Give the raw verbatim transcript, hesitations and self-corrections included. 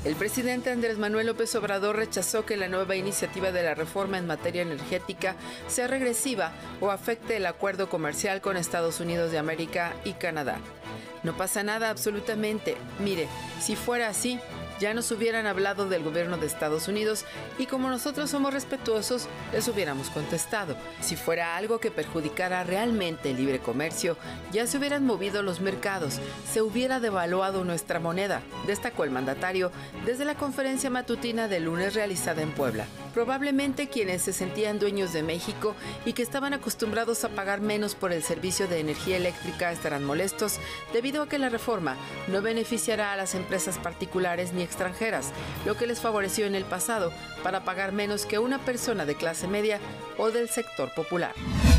El presidente Andrés Manuel López Obrador rechazó que la nueva iniciativa de la reforma en materia energética sea regresiva o afecte el acuerdo comercial con Estados Unidos de América y Canadá. No pasa nada absolutamente. Mire, si fuera así, ya nos hubieran hablado del gobierno de Estados Unidos y como nosotros somos respetuosos, les hubiéramos contestado. Si fuera algo que perjudicara realmente el libre comercio, ya se hubieran movido los mercados, se hubiera devaluado nuestra moneda, destacó el mandatario desde la conferencia matutina del lunes realizada en Puebla. Probablemente quienes se sentían dueños de México y que estaban acostumbrados a pagar menos por el servicio de energía eléctrica estarán molestos debido a que la reforma no beneficiará a las empresas particulares ni extranjeras, lo que les favoreció en el pasado para pagar menos que una persona de clase media o del sector popular.